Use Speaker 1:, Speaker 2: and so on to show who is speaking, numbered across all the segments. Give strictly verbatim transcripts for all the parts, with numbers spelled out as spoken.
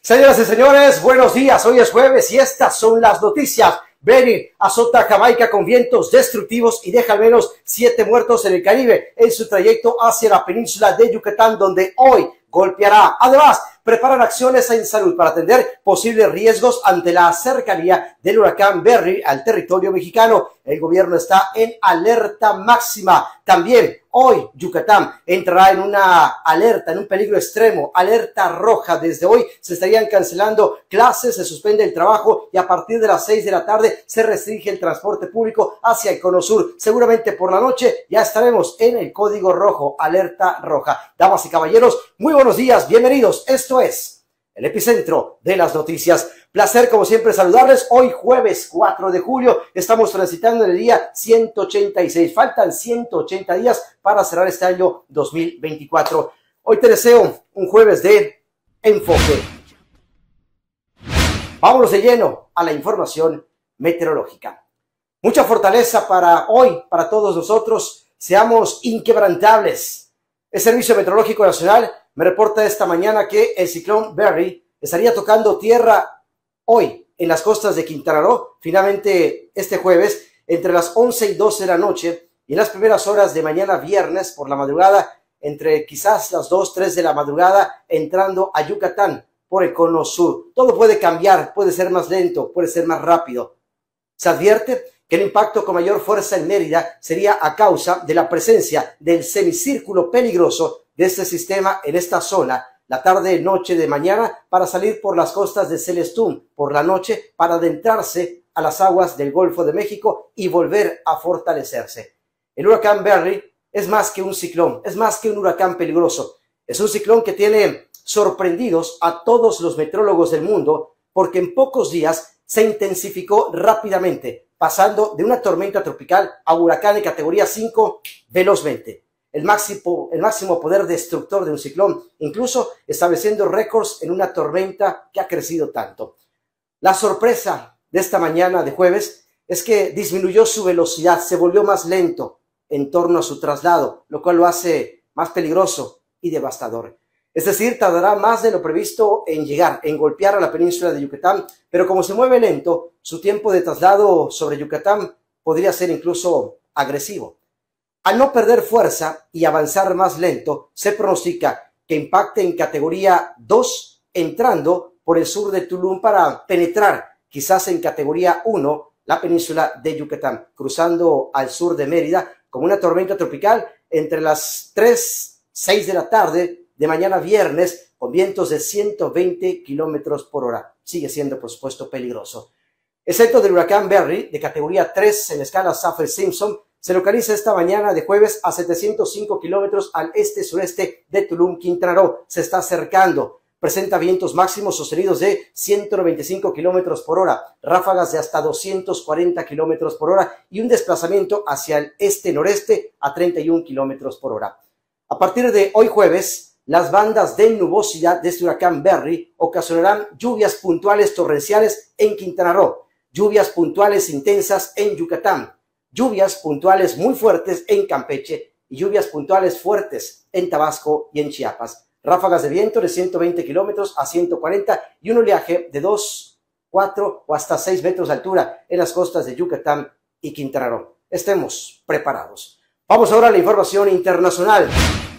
Speaker 1: Señoras y señores, buenos días. Hoy es jueves y estas son las noticias. Beryl azota a Jamaica con vientos destructivos y deja al menos siete muertos en el Caribe en su trayecto hacia la península de Yucatán, donde hoy golpeará. Además, preparan acciones en salud para atender posibles riesgos ante la cercanía del huracán Beryl al territorio mexicano. El gobierno está en alerta máxima. También hoy Yucatán entrará en una alerta, en un peligro extremo, alerta roja. Desde hoy se estarían cancelando clases, se suspende el trabajo y a partir de las seis de la tarde se restringe el transporte público hacia el cono sur. Seguramente por la noche ya estaremos en el código rojo, alerta roja. Damas y caballeros, muy buenos días, bienvenidos. Esto es el epicentro de las noticias. Placer, como siempre, saludarles. Hoy jueves cuatro de julio, estamos transitando en el día ciento ochenta y seis. Faltan ciento ochenta días para cerrar este año dos mil veinticuatro. Hoy te deseo un jueves de enfoque. Vámonos de lleno a la información meteorológica. Mucha fortaleza para hoy, para todos nosotros. Seamos inquebrantables. El Servicio Meteorológico Nacional me reporta esta mañana que el ciclón Beryl estaría tocando tierra hoy en las costas de Quintana Roo, finalmente este jueves, entre las once y doce de la noche y en las primeras horas de mañana viernes por la madrugada, entre quizás las dos, tres de la madrugada, entrando a Yucatán por el cono sur. Todo puede cambiar, puede ser más lento, puede ser más rápido. Se advierte que el impacto con mayor fuerza en Mérida sería a causa de la presencia del semicírculo peligroso de este sistema en esta zona, la tarde, noche de mañana, para salir por las costas de Celestún, por la noche, para adentrarse a las aguas del Golfo de México y volver a fortalecerse. El huracán Beryl es más que un ciclón, es más que un huracán peligroso. Es un ciclón que tiene sorprendidos a todos los meteorólogos del mundo, porque en pocos días se intensificó rápidamente, pasando de una tormenta tropical a huracán de categoría cinco velozmente. El máximo, el máximo poder destructor de un ciclón, incluso estableciendo récords en una tormenta que ha crecido tanto. La sorpresa de esta mañana de jueves es que disminuyó su velocidad, se volvió más lento en torno a su traslado, lo cual lo hace más peligroso y devastador. Es decir, tardará más de lo previsto en llegar, en golpear a la península de Yucatán, pero como se mueve lento, su tiempo de traslado sobre Yucatán podría ser incluso agresivo. Al no perder fuerza y avanzar más lento, se pronostica que impacte en categoría dos, entrando por el sur de Tulum para penetrar quizás en categoría uno la península de Yucatán, cruzando al sur de Mérida como una tormenta tropical entre las tres, seis de la tarde de mañana viernes con vientos de ciento veinte kilómetros por hora. Sigue siendo, por supuesto, peligroso. El centro del huracán Beryl, de categoría tres en la escala Saffir-Simpson, se localiza esta mañana de jueves a setecientos cinco kilómetros al este-sureste de Tulum, Quintana Roo. Se está acercando. Presenta vientos máximos sostenidos de ciento noventa y cinco kilómetros por hora, ráfagas de hasta doscientos cuarenta kilómetros por hora y un desplazamiento hacia el este-noreste a treinta y un kilómetros por hora. A partir de hoy jueves, las bandas de nubosidad de este huracán Beryl ocasionarán lluvias puntuales torrenciales en Quintana Roo, lluvias puntuales intensas en Yucatán, lluvias puntuales muy fuertes en Campeche y lluvias puntuales fuertes en Tabasco y en Chiapas. Ráfagas de viento de ciento veinte kilómetros a ciento cuarenta y un oleaje de dos, cuatro o hasta seis metros de altura en las costas de Yucatán y Quintana Roo. Estemos preparados. Vamos ahora a la información internacional.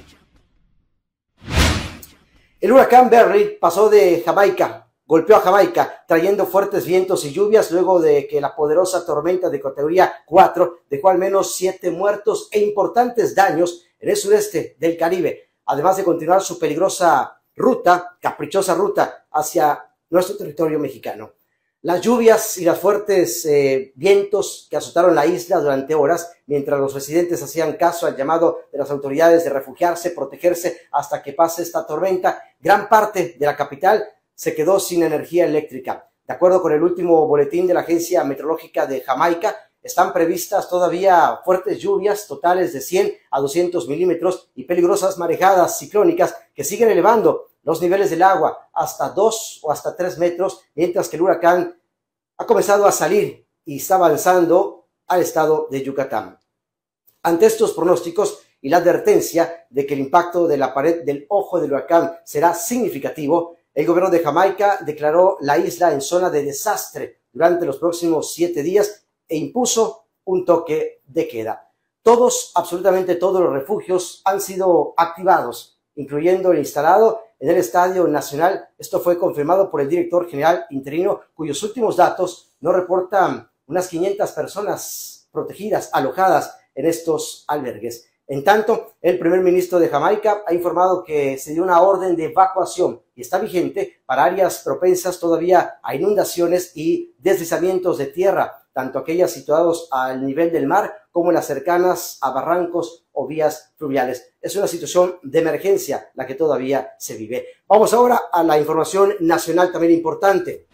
Speaker 1: El huracán Beryl pasó de Jamaica, golpeó a Jamaica, trayendo fuertes vientos y lluvias luego de que la poderosa tormenta de categoría cuatro dejó al menos siete muertos e importantes daños en el sureste del Caribe, además de continuar su peligrosa ruta, caprichosa ruta hacia nuestro territorio mexicano. Las lluvias y los fuertes eh, vientos que azotaron la isla durante horas, mientras los residentes hacían caso al llamado de las autoridades de refugiarse, protegerse hasta que pase esta tormenta, gran parte de la capital se quedó sin energía eléctrica. De acuerdo con el último boletín de la Agencia Meteorológica de Jamaica, están previstas todavía fuertes lluvias totales de cien a doscientos milímetros y peligrosas marejadas ciclónicas que siguen elevando los niveles del agua hasta dos o hasta tres metros, mientras que el huracán ha comenzado a salir y está avanzando al estado de Yucatán. Ante estos pronósticos y la advertencia de que el impacto de la pared del ojo del huracán será significativo, El gobierno de Jamaica declaró la isla en zona de desastre durante los próximos siete días e impuso un toque de queda. Todos, absolutamente todos los refugios han sido activados, incluyendo el instalado en el Estadio Nacional. Esto fue confirmado por el director general interino, cuyos últimos datos no reportan unas quinientas personas protegidas, alojadas en estos albergues. En tanto, el primer ministro de Jamaica ha informado que se dio una orden de evacuación y está vigente para áreas propensas todavía a inundaciones y deslizamientos de tierra, tanto aquellas situadas al nivel del mar como las cercanas a barrancos o vías fluviales. Es una situación de emergencia la que todavía se vive. Vamos ahora a la información nacional también importante.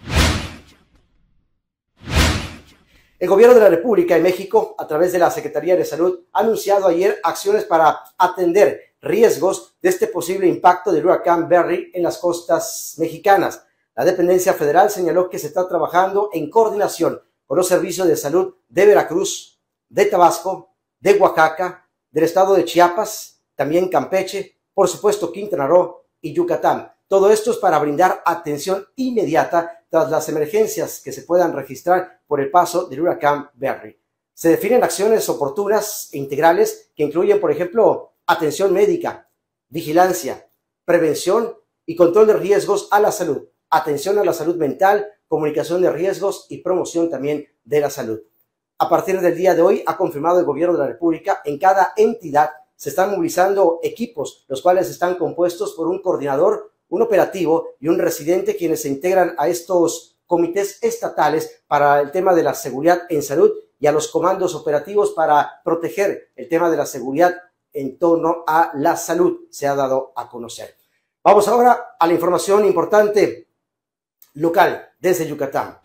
Speaker 1: El gobierno de la República de México, a través de la Secretaría de Salud, ha anunciado ayer acciones para atender riesgos de este posible impacto del huracán Barry en las costas mexicanas. La dependencia federal señaló que se está trabajando en coordinación con los servicios de salud de Veracruz, de Tabasco, de Oaxaca, del estado de Chiapas, también Campeche, por supuesto Quintana Roo y Yucatán. Todo esto es para brindar atención inmediata tras las emergencias que se puedan registrar por el paso del huracán Barry. Se definen acciones oportunas e integrales que incluyen, por ejemplo, atención médica, vigilancia, prevención y control de riesgos a la salud, atención a la salud mental, comunicación de riesgos y promoción también de la salud. A partir del día de hoy, ha confirmado el gobierno de la República, en cada entidad se están movilizando equipos, los cuales están compuestos por un coordinador, un operativo y un residente, quienes se integran a estos comités estatales para el tema de la seguridad en salud y a los comandos operativos para proteger el tema de la seguridad en torno a la salud, se ha dado a conocer. Vamos ahora a la información importante local desde Yucatán.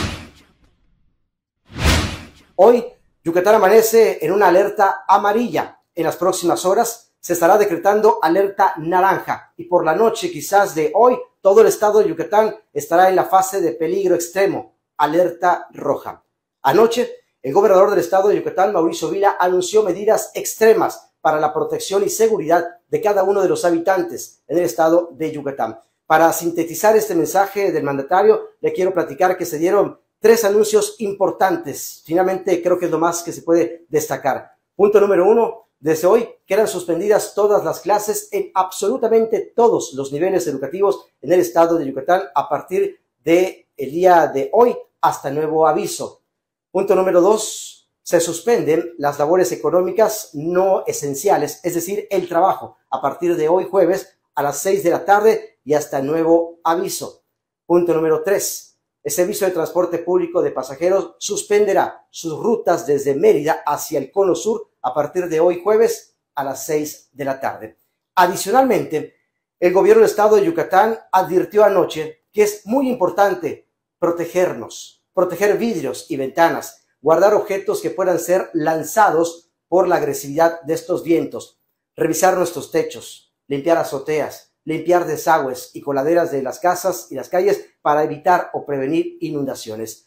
Speaker 1: Hoy, Yucatán amanece en una alerta amarilla. En las próximas horas se estará decretando alerta naranja y por la noche quizás de hoy todo el estado de Yucatán estará en la fase de peligro extremo, alerta roja. Anoche, el gobernador del estado de Yucatán, Mauricio Vila, anunció medidas extremas para la protección y seguridad de cada uno de los habitantes en el estado de Yucatán. Para sintetizar este mensaje del mandatario, le quiero platicar que se dieron tres anuncios importantes. Finalmente, creo que es lo más que se puede destacar. Punto número uno. Desde hoy quedan suspendidas todas las clases en absolutamente todos los niveles educativos en el estado de Yucatán a partir del día de hoy hasta nuevo aviso. Punto número dos, se suspenden las labores económicas no esenciales, es decir, el trabajo, a partir de hoy jueves a las seis de la tarde y hasta nuevo aviso. Punto número tres, el servicio de transporte público de pasajeros suspenderá sus rutas desde Mérida hacia el Cono Sur a partir de hoy jueves a las seis de la tarde. Adicionalmente, el gobierno del estado de Yucatán advirtió anoche que es muy importante protegernos, proteger vidrios y ventanas, guardar objetos que puedan ser lanzados por la agresividad de estos vientos, revisar nuestros techos, limpiar azoteas, limpiar desagües y coladeras de las casas y las calles para evitar o prevenir inundaciones.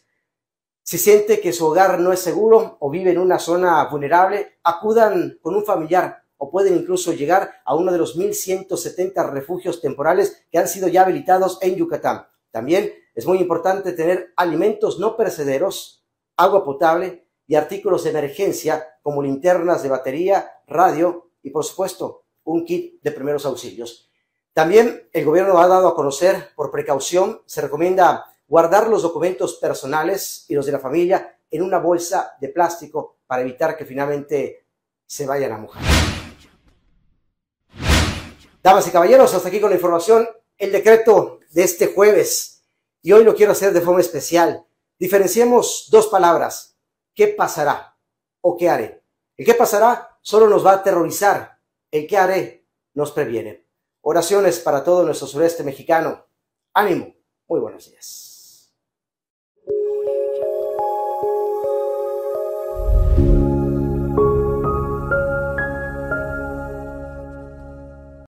Speaker 1: Si siente que su hogar no es seguro o vive en una zona vulnerable, acudan con un familiar o pueden incluso llegar a uno de los mil ciento setenta refugios temporales que han sido ya habilitados en Yucatán. También es muy importante tener alimentos no perecederos, agua potable y artículos de emergencia como linternas de batería, radio y, por supuesto, un kit de primeros auxilios. También el gobierno ha dado a conocer, por precaución, se recomienda guardar los documentos personales y los de la familia en una bolsa de plástico para evitar que finalmente se vayan a mojar. Damas y caballeros, hasta aquí con la información, el decreto de este jueves. Y hoy lo quiero hacer de forma especial. Diferenciemos dos palabras. ¿Qué pasará? ¿O qué haré? El qué pasará solo nos va a aterrorizar. El qué haré nos previene. Oraciones para todo nuestro sureste mexicano. Ánimo. Muy buenos días.